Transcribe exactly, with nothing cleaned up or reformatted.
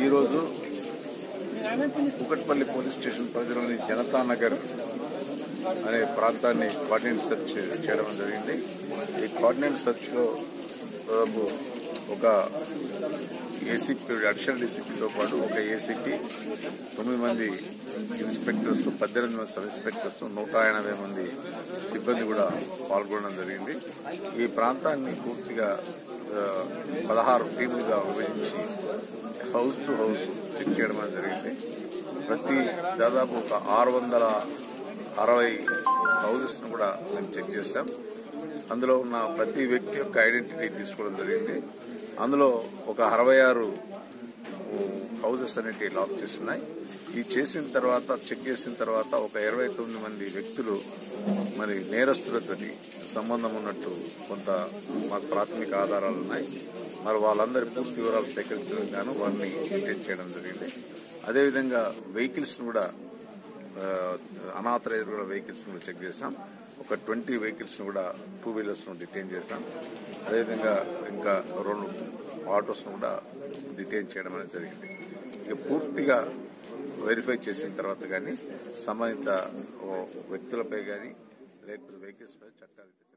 ఈరోజు Kukatpally police station పరిధిలోని జనతా నగర్ అనే ప్రాంతాన్ని కోఆర్డినేట్ సెర్చ్ చేయడం జరిగింది. ఈ కోఆర్డినేట్ సెర్చ్ లో దాదాపు ఒక ఏసీపీ అడిషనల్ డీసీపీతో పాటు ఒక ఏసీపీ, తొమ్మిది మంది ఇన్స్పెక్టర్స్, పద్దెనిమిది మంది సబ్ ఇన్స్పెక్టర్స్, నూట ఎనభై మంది సిబ్బంది కూడా పాల్గొనడం జరిగింది. ఈ ప్రాంతాన్ని పూర్తిగా పదహారు టీములుగా విభజించి హౌస్ టు హౌస్ చెక్ చేయడం జరిగింది. ప్రతి దాదాపు ఒక ఆరు వందల అరవై హౌసెస్ ను కూడా మేము చెక్ చేశాం. అందులో ఉన్న ప్రతి వ్యక్తి యొక్క ఐడెంటిటీ తీసుకోవడం జరిగింది. అందులో ఒక అరవై ఆరు హౌసెస్ అనేవి లాక్ చేస్తున్నాయి. ఈ చేసిన తర్వాత చెక్ చేసిన తర్వాత ఒక ఇరవై తొమ్మిది మంది వ్యక్తులు మరి నేరస్తులతో సంబంధం ఉన్నట్టు కొంత మాకు ప్రాథమిక ఆధారాలు ఉన్నాయి. మరి వాళ్ళందరి పూర్తి వివరాలు సేకరించడం గాను వారిని డిటైన్ చేయడం జరిగింది. అదేవిధంగా వెహికల్స్ ను కూడా అనాథరైజ్డ్ కూడా వెహికల్స్ ను చెక్ చేశాం. ఒక ట్వంటీ వెహికల్స్ ను కూడా టూ వీలర్స్ ను డిటైన్ చేశాం. అదేవిధంగా ఇంకా రెండు ఆటోస్ ను కూడా డిటైన్ చేయడం అనేది జరిగింది. ఇక పూర్తిగా వెరిఫై చేసిన తర్వాత కానీ సంబంధిత వ్యక్తులపై కానీ లేకపోతే వెహికల్స్ పై చట్టాలు